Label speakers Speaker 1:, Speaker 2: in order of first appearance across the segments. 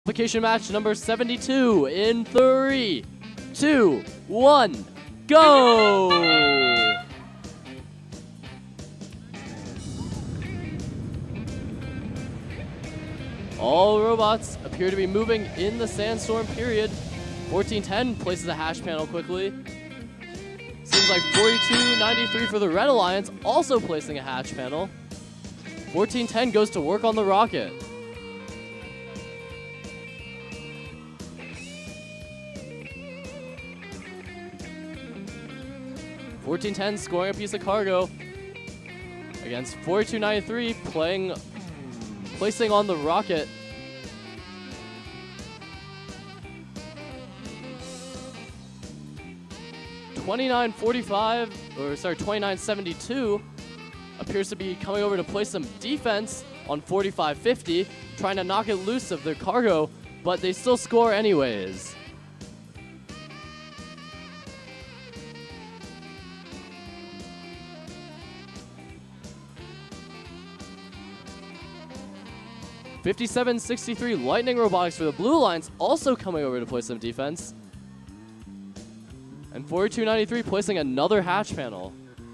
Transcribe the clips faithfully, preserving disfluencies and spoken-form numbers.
Speaker 1: Qualification match number seventy-two in three, two, one, go! All robots appear to be moving in the sandstorm period. fourteen ten places a hash panel quickly. Seems like forty-two ninety-three for the Red Alliance, also placing a hatch panel. fourteen ten goes to work on the rocket. fourteen ten scoring a piece of cargo against forty-two ninety-three playing, placing on the rocket. twenty-nine forty-five, or sorry, twenty-nine seventy-two appears to be coming over to play some defense on forty-five fifty, trying to knock it loose of their cargo, but they still score anyways. fifty-seven sixty-three Lightning Robotics for the Blue Alliance also coming over to play some defense. And forty-two ninety-three placing another hatch panel.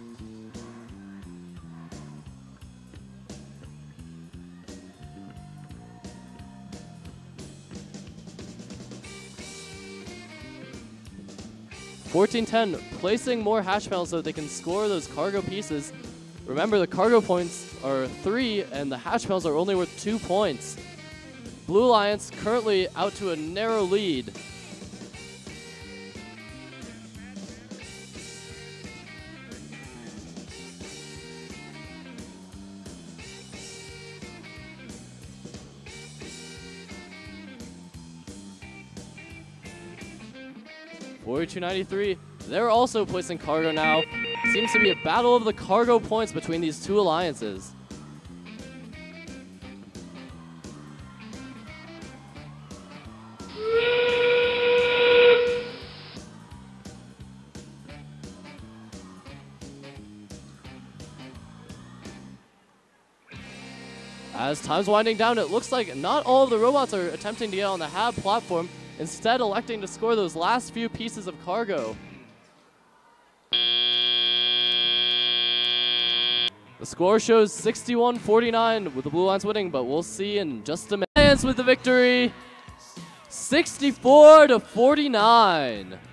Speaker 1: fourteen ten placing more hatch panels so that they can score those cargo pieces. Remember, the cargo points are three, and the hatch panels are only worth two points. Blue Alliance currently out to a narrow lead. forty-two ninety-three, they're also placing cargo now. Seems to be a battle of the cargo points between these two alliances. As time's winding down, it looks like not all of the robots are attempting to get on the H A B platform, instead electing to score those last few pieces of cargo. The score shows sixty-one forty-nine with the Blue Alliance winning, but we'll see in just a minute. Alliance with the victory, sixty-four to forty-nine.